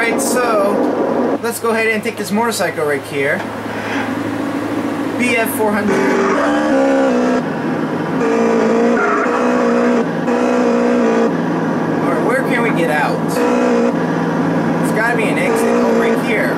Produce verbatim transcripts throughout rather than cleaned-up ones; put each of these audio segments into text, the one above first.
Alright, so let's go ahead and take this motorcycle right here. B F four hundred. Alright, where can we get out? There's gotta be an exit. Oh, right here.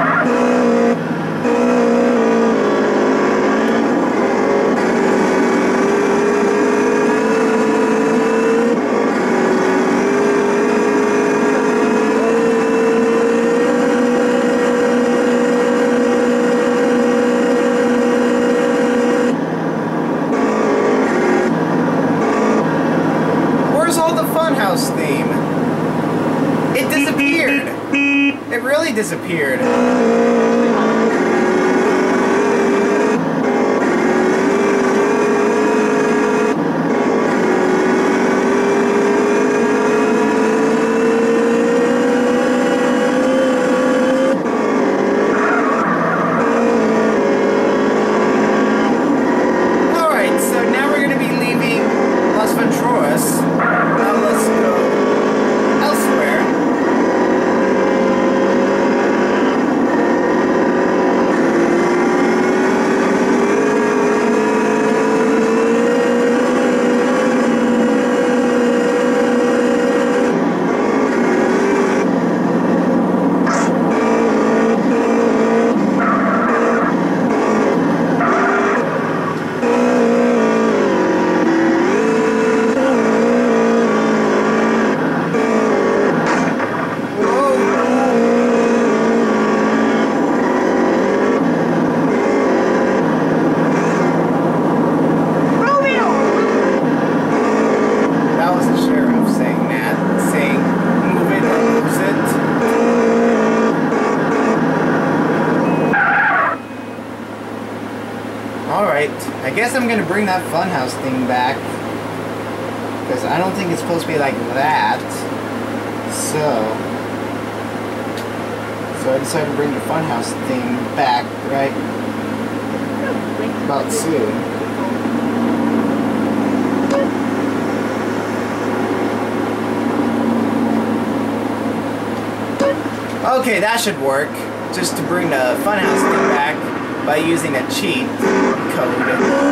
Funhouse theme. It disappeared. It really disappeared. Alright, so now we're going to be leaving Las Venturas. Now let's go elsewhere. Alright, I guess I'm gonna bring that funhouse thing back, because I don't think it's supposed to be like that. So, so I decided to bring the funhouse thing back right about soon. Okay, that should work. Just to bring the funhouse thing back by using a cheat code.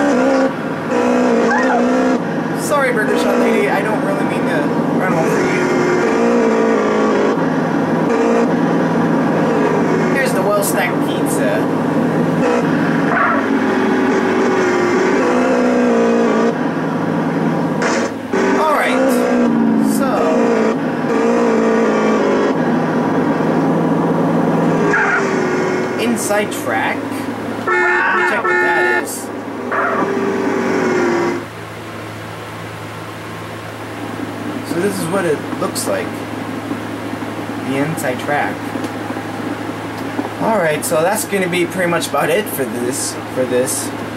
Sorry, Burger Shot Lady, I don't really mean to run over you. Here's the well-stacked pizza. Alright, so... inside track? Let me check what that is. So this is what it looks like. The inside track. Alright, so that's gonna be pretty much about it for this for this